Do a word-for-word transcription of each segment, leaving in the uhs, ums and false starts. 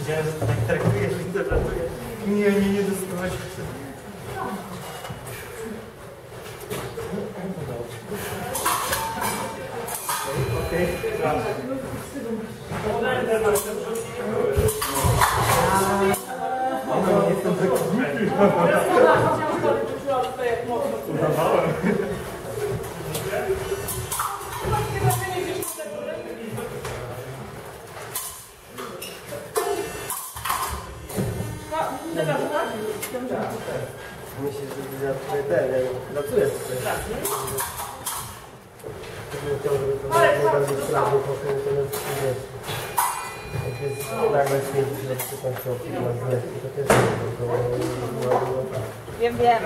Widziałem, że to tak traktujesz, interpretujesz. Nie, nie, nie dostawać. Okej, no, jestem taki. Udawałem. Myślę, że ja tutaj ten, ja pracuję tutaj. Żeby to najbardziej sprawnie pokręcone w tym. Jak jest nagle śmierci, że przykład się opływa z lekki, to też nie było. Wiem, wiem.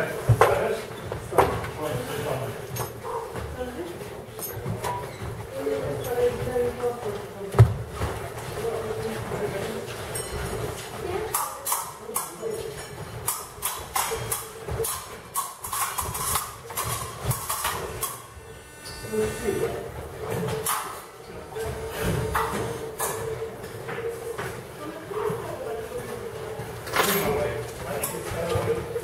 Thank you.